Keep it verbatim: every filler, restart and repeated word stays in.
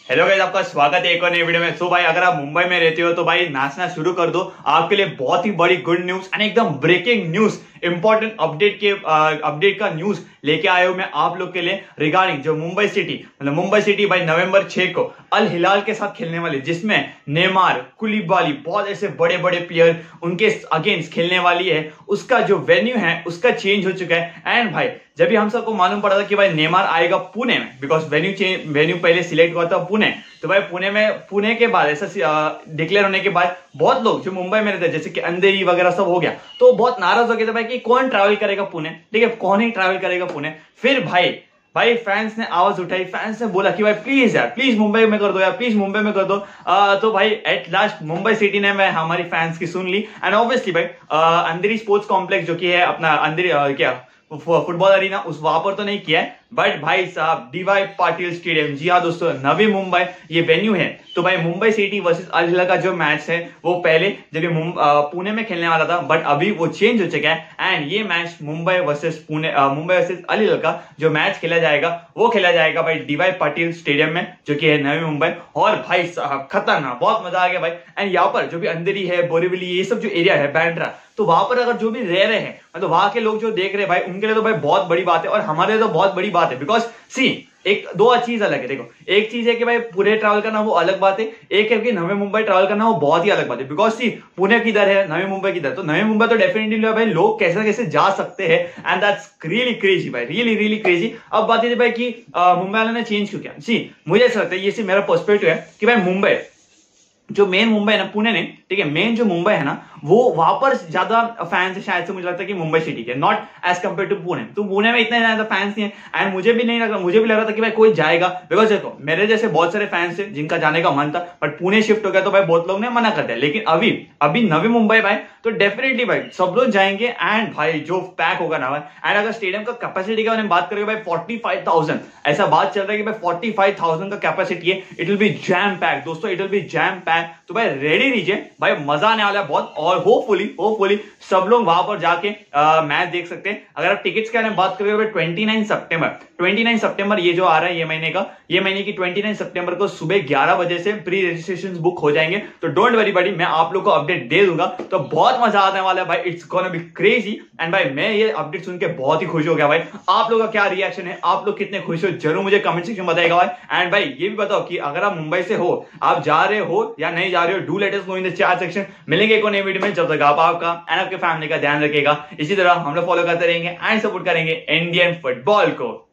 Hello guys, आपका स्वागत है एक और नई वीडियो में। सो भाई, अगर आप मुंबई में रहते हो तो भाई नाचना शुरू कर दो। आपके लिए बहुत ही बड़ी गुड न्यूज एंड एकदम ब्रेकिंग न्यूज, इंपॉर्टेंट अपडेट के अपडेट का न्यूज लेके आया हूं मैं आप लोग के लिए रिगार्डिंग जो मुंबई सिटी मतलब मुंबई सिटी भाई नवंबर छह को अल हिलाल के साथ खेलने वाली, जिसमें नेमार, कुलिबाली, बहुत ऐसे बड़े बड़े प्लेयर उनके अगेंस्ट खेलने वाली है। उसका जो वेन्यू है उसका चेंज हो चुका है। एंड भाई जब भी हम सबको मालूम पड़ा था कि भाई नेमार आएगा पुणे में, बिकॉज वेन्यू चेंज वेन्यू पहले सिलेक्ट हुआ था पुणे, तो भाई पुणे में पुणे के बाद ऐसा डिक्लेयर होने के बाद बहुत लोग जो मुंबई में रहते हैं जैसे कि अंधेरी वगैरह सब हो गया, तो बहुत नाराज हो गए थे भाई कि कौन ट्रैवल करेगा पुणे। ठीक है, कौन ही ट्रैवल करेगा पुणे। फिर भाई भाई फैंस ने आवाज उठाई, फैंस ने बोला कि भाई प्लीज यार प्लीज मुंबई में कर दो यार, प्लीज मुंबई में कर दो। आ, तो भाई एट लास्ट मुंबई सिटी ने मैं हमारी फैंस की सुन ली। एंड ऑब्वियसली भाई अंधेरी स्पोर्ट्स कॉम्प्लेक्स जो कि है अपना अंधेरी क्या फुटबॉल अरीना, उस वहां पर तो नहीं किया है, बट भाई साहब डीवाई पाटिल स्टेडियम, जी हाँ दोस्तों, नवी मुंबई ये वेन्यू है। तो भाई Mumbai city versus Al Hilal का जो मैच है वो पहले जब ये पुणे में खेलने वाला था, बट अभी वो चेंज हो चुका है। एंड ये match Mumbai versus Pune Mumbai versus Al Hilal का जो मैच खेला जाएगा वो खेला जाएगा भाई डीवाई पाटिल स्टेडियम में, जो कि है नवी मुंबई। और भाई साहब खतरनाक, बहुत मजा आ गया भाई। एंड यहाँ पर जो भी अंधेरी है, बोरीवली, ये सब जो एरिया है, बैंड्रा, तो वहां पर अगर जो भी रह रहे हैं मतलब वहां के लोग जो देख रहे हैं भाई, उनके लिए तो भाई बहुत बड़ी बात है और हमारे लिए तो बहुत बड़ी बात है। बिकॉज सी एक दो चीज अलग है। देखो, एक चीज है कि भाई पुणे ट्रैवल करना वो अलग बात है, एक है कि नवी मुंबई ट्रैवल करना वो बहुत ही अलग बात है। बिकॉज सी पुणे किधर है, नवी मुंबई किधर, तो नवी मुंबई तो डेफिनेटली भाई लोग कैसे कैसे जा सकते हैं। एंड दैट्स रियली क्रेजी भाई, रियली रियली क्रेजी। अब बात ये भाई कि मुंबई वालों ने चेंज क्यों किया। सी मुझे ऐसा लगता है, ये सिर्फ मेरा पर्सपेक्टिव है कि भाई मुंबई जो मेन मुंबई है ना, पुणे नहीं, ठीक है, मेन जो मुंबई है ना वो वहां पर ज्यादा फैंस है शायद से, मुझे लगता है कि मुंबई सिटी के, not as compare to Pune. तो पुणे में इतने ज्यादा फैंस नहीं है। एंड मुझे भी नहीं लग रहा मुझे भी लग रहा था कि भाई कोई जाएगा, बिकॉज देखो मेरे जैसे बहुत सारे फैंस है जिनका जाने का मन था, बट पुणे शिफ्ट हो गया तो भाई बहुत लोग ने मना कर दिया। लेकिन अभी अभी नवी मुंबई भाई तो डेफिनेटली भाई सब लोग जाएंगे। एंड भाई जो पैक होगा ना भाई, एंड अगर स्टेडियम का कैपेसिटी का बात करेंगे भाई फोर्टी फाइव थाउजेंड, ऐसा बात चल रहा है कि भाई फोर्टी फाइव थाउजेंड का कैपेसिटी है। It will be jam pack दोस्तों, it will be jam pack. तो भाई रेडी रहिए भाई, मजा आने वाला है बहुत। और होपफुली होपफुली सब लोग वहां पर जाके मैच देख सकते हैं। अगर आप टिकट्स के बारे में बात करेंगे ट्वेंटी नाइन सितंबर ट्वेंटी नाइन सितंबर ये जो आ रहा है ये महीने का ये महीने की ट्वेंटी नाइन सितंबर को सुबह ग्यारह बजे से प्री रजिस्ट्रेशन बुक हो जाएंगे। तो डोंट वरी बड़ी, मैं आप लोग को अपडेट दे दूंगा। तो बहुत मजा आने वाला है भाई, it's gonna be crazy. And भाई मैं ये अपडेट सुन के बहुत ही खुश हो गया भाई। आप लोगों का क्या रिएक्शन है, आप लोग कितने खुश हो, जरूर मुझे कमेंट सेक्शन में बताएगा भाई। एंड भाई ये भी बताओ कि अगर आप मुंबई से हो, आप जा रहे हो या नहीं जा रहे हो, do let us know in the chat section. मिलेंगे एक और नई वीडियो में, जब तक आप आपका एंड आपके फैमिली का ध्यान रखेगा। इसी तरह हम लोग फॉलो करते रहेंगे एंड सपोर्ट करेंगे इंडियन फुटबॉल को।